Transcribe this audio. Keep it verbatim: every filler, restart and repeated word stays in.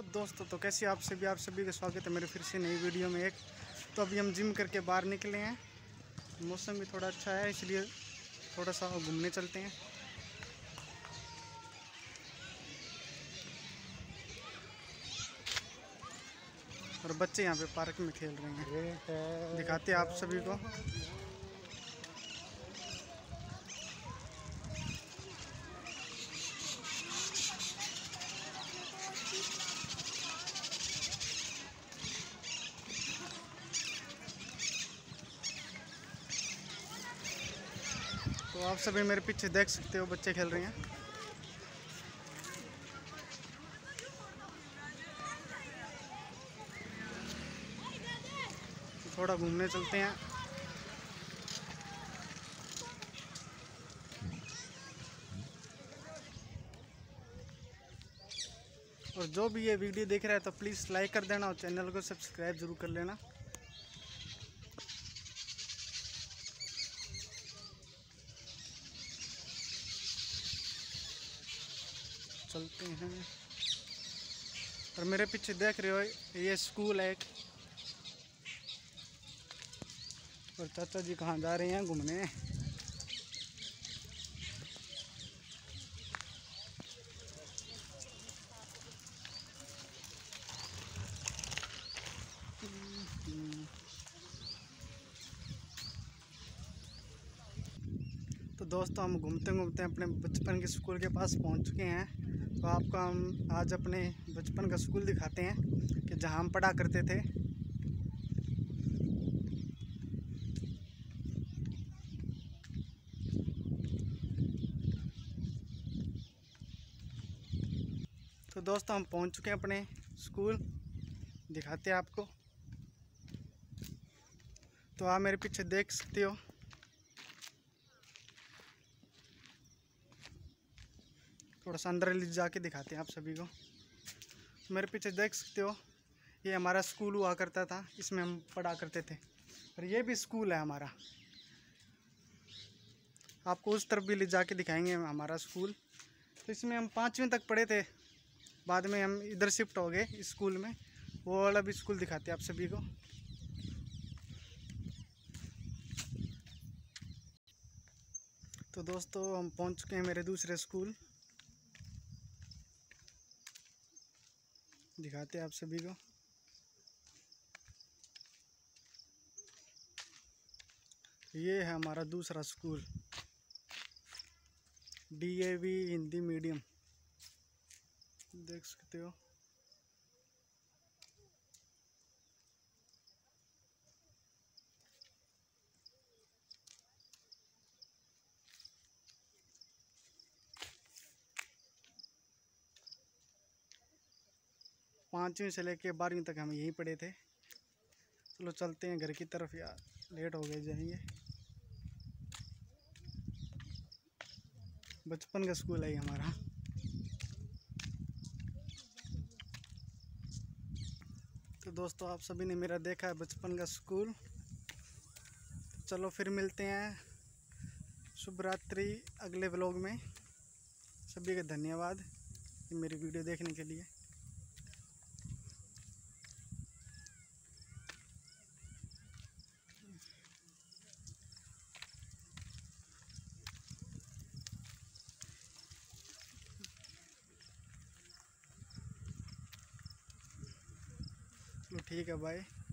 दोस्तों, तो कैसे आप सभी आप सभी का स्वागत है मेरे फिर से नई वीडियो में। एक तो अभी हम जिम करके बाहर निकले हैं, मौसम भी थोड़ा अच्छा है इसलिए थोड़ा सा घूमने चलते हैं। और बच्चे यहाँ पे पार्क में खेल रहे हैं, दिखाते हैं आप सभी को। तो आप सभी मेरे पीछे देख सकते हो, बच्चे खेल रहे हैं। तो थोड़ा घूमने चलते हैं। और जो भी ये वीडियो देख रहा है तो प्लीज़ लाइक कर देना और चैनल को सब्सक्राइब ज़रूर कर लेना। चलते हैं। और मेरे पीछे देख रहे हो, ये स्कूल है एक। और चाचा जी कहाँ जा रहे हैं घूमने। तो दोस्तों, हम घूमते घूमते अपने बचपन के स्कूल के पास पहुंच चुके हैं। तो आपको हम आज अपने बचपन का स्कूल दिखाते हैं कि जहां हम पढ़ा करते थे। तो दोस्तों, हम पहुंच चुके हैं अपने स्कूल, दिखाते हैं आपको। तो आप मेरे पीछे देख सकते हो, थोड़ा सा अंदर ले जाके दिखाते हैं आप सभी को। तो मेरे पीछे देख सकते हो, ये हमारा स्कूल हुआ करता था, इसमें हम पढ़ा करते थे। और ये भी स्कूल है हमारा, आपको उस तरफ भी ले जाके दिखाएंगे हमारा स्कूल। तो इसमें हम पाँचवीं तक पढ़े थे, बाद में हम इधर शिफ्ट हो गए इस स्कूल में। वो वाला भी स्कूल दिखाते हैं आप सभी को। तो दोस्तों, हम पहुंच चुके हैं मेरे दूसरे स्कूल, दिखाते हैं आप सभी को। ये है हमारा दूसरा school, D A V Hindi medium, देख सकते हो। पाँचवीं से लेके बारहवीं तक हम यहीं पढ़े थे। चलो चलते हैं घर की तरफ, यार लेट हो गए जाएंगे। बचपन का स्कूल है हमारा। तो दोस्तों, आप सभी ने मेरा देखा है बचपन का स्कूल। चलो फिर मिलते हैं, शुभ रात्रि अगले व्लॉग में। सभी का धन्यवाद मेरी वीडियो देखने के लिए। चलो ठीक है, बाय।